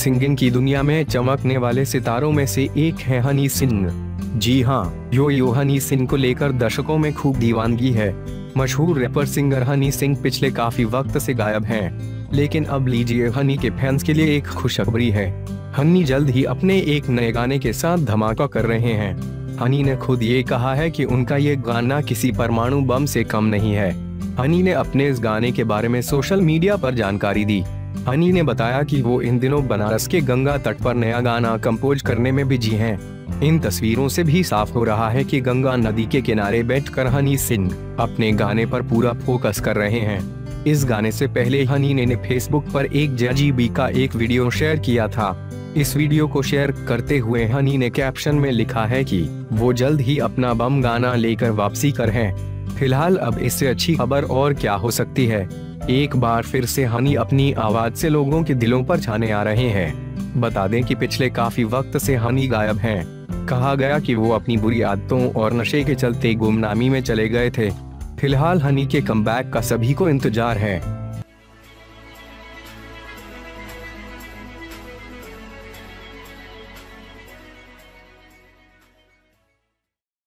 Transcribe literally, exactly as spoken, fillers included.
Singing की दुनिया में चमकने वाले सितारों में से एक है हनी सिंह। जी हाँ, यो यो हनी सिंह को लेकर दर्शकों में खूब दीवानगी है। मशहूर रैपर सिंगर हनी सिंह पिछले काफी वक्त से गायब हैं, लेकिन अब लीजिए हनी के फैंस के लिए एक खुशखबरी है। हनी जल्द ही अपने एक नए गाने के साथ धमाका कर रहे हैं। हनी ने खुद ये कहा है कि उनका ये गाना किसी परमाणु बम से कम नहीं है। हनी ने अपने इस गाने के बारे में सोशल मीडिया पर जानकारी दी। हनी ने बताया कि वो इन दिनों बनारस के गंगा तट पर नया गाना कंपोज करने में बिजी हैं। इन तस्वीरों से भी साफ हो रहा है कि गंगा नदी के किनारे बैठकर हनी सिंह अपने गाने पर पूरा फोकस कर रहे हैं। इस गाने से पहले हनी ने फेसबुक पर एक जजीबी का एक वीडियो शेयर किया था। इस वीडियो को शेयर करते हुए हनी ने कैप्शन में लिखा है कि वो जल्द ही अपना बम गाना लेकर वापसी कर हैं। फिलहाल अब इससे अच्छी खबर और क्या हो सकती है। एक बार फिर से हनी अपनी आवाज से लोगों के दिलों पर छाने आ रहे हैं। बता दें कि पिछले काफी वक्त से हनी गायब हैं। कहा गया कि वो अपनी बुरी आदतों और नशे के चलते गुमनामी में चले गए थे। फिलहाल हनी के कमबैक का सभी को इंतजार है।